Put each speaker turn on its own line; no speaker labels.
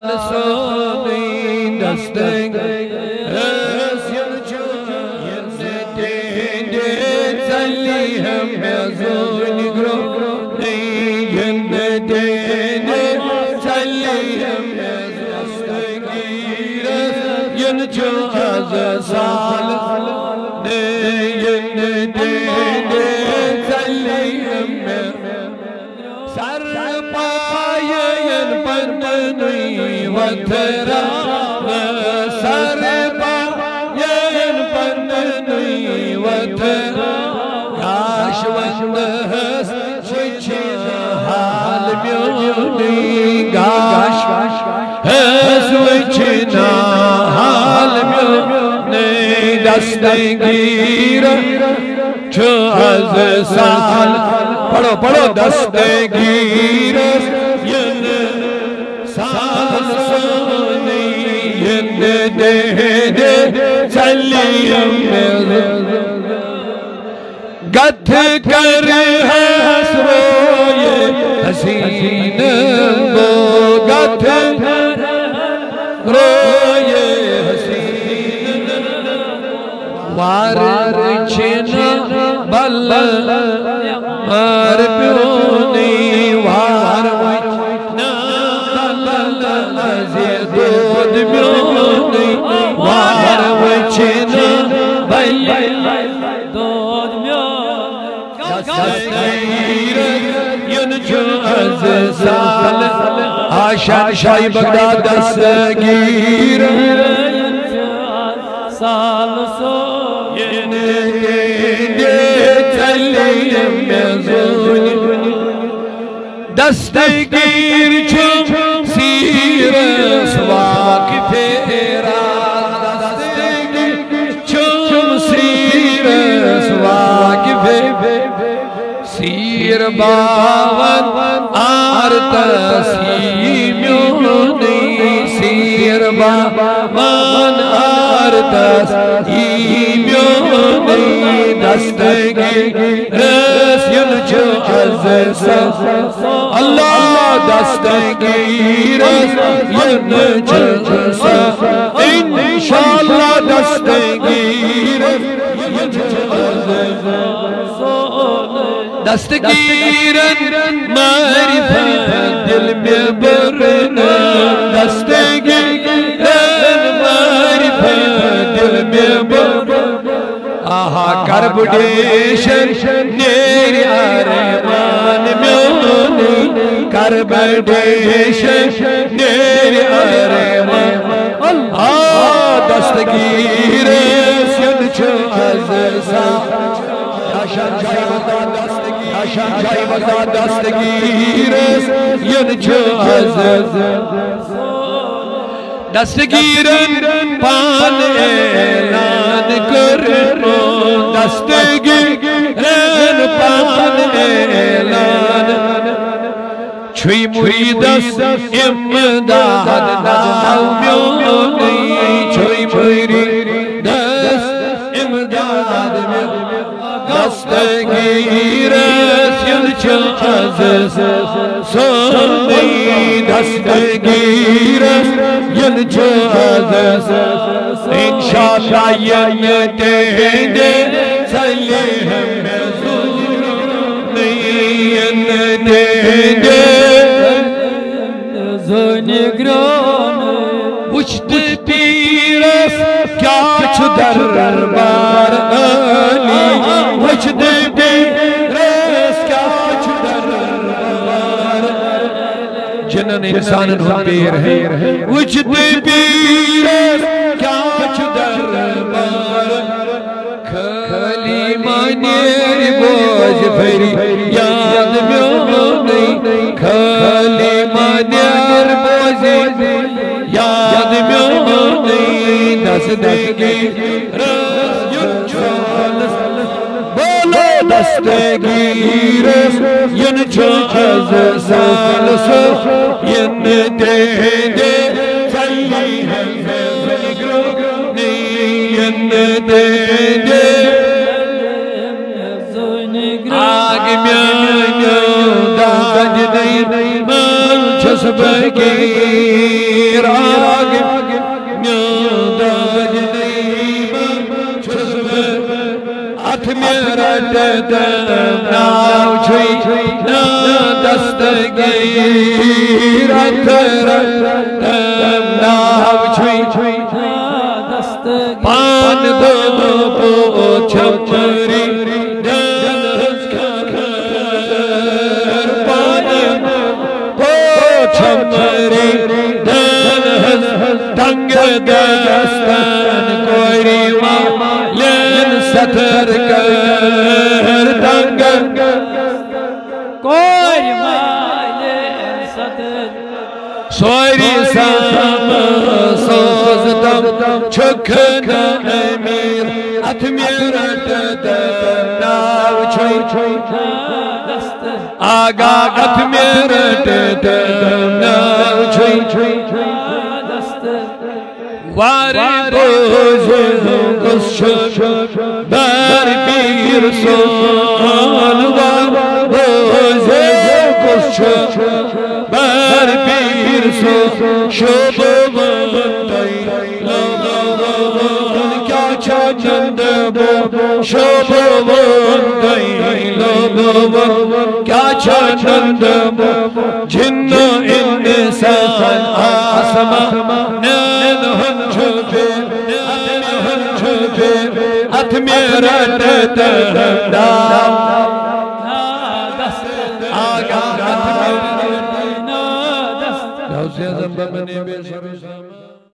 Soni dastek दस्तगीर छो az साल पढ़ो पढ़ो दस्तगीर yen साल सोनी yen de चलियम गथ कर हसरोए हसीन वो गथ रोए वार छिना बल मार प्योनी वार वचना बल दूध प्योनी वार वचना बल दूध साल आशा शाही बगदाद दस्तगीर साल सो दस्तगीर सीर वाकिफे सीर वाकिफे सीर बावन आरत सीम्योनी सीर बावन आरत सीम्योनी दस्तगीर अल्लाह दस्तगीर इंशाअल्लाह दस्तगीर दस्तगीर मारिफत दिल में बरना दस्तगीर मारिफत दिल में बरना आहा करबडेशन नेर अरमान म्योनी करबडेशन नेर अरमान अल्लाह दस्तगीर सुन छो अज़सा आशान जाई वज़ा दस्तगीर सुन छो अज़सा दस्तगीर पान ऐलान करो दस्तगीर पान ऐलान छुई मुरीदस इमदाद नाव म्योनी छुई मुरीदस इमदाद दस्तगीर सुन अज़सा सोनी दस्तगीर इंशाअल्लाह ये दे चले हम दे ज़ोनिग्रान उछते पीरस क्या छु दरबार अली उछते पीरस क्या छु दरबार जिन्होंने इंसान पीर है उछते पीरस क्या छु दरबार खाली मानेर बोझ भरी याद म्योनी खाली मानेर बोझ याद म्योनी दस्तगीर बोलो दस्तगीर yen छो अज़सा yen दे चली है yen दे आग म्यानो दाज नहीं मान छसबगीर में रटते नाव छुई ना दस्तगीर रटते नाव छुई पान दो छपरी छपरी दंग दस्तन कोरी लेन सतर कर दंग
कोरी लेन सतर
सोरी साम सोज दम छुखन अमीर अथ में रटते नाव छुई आगा अथ में रटते नाव छुई वारे बोझ कुछ बर पीर सोन बोझ कुछ बर पीर सो शोभ क्या चंद शोभ क्या चंद जिन्न इंसान आसमान अथ में रटते आगा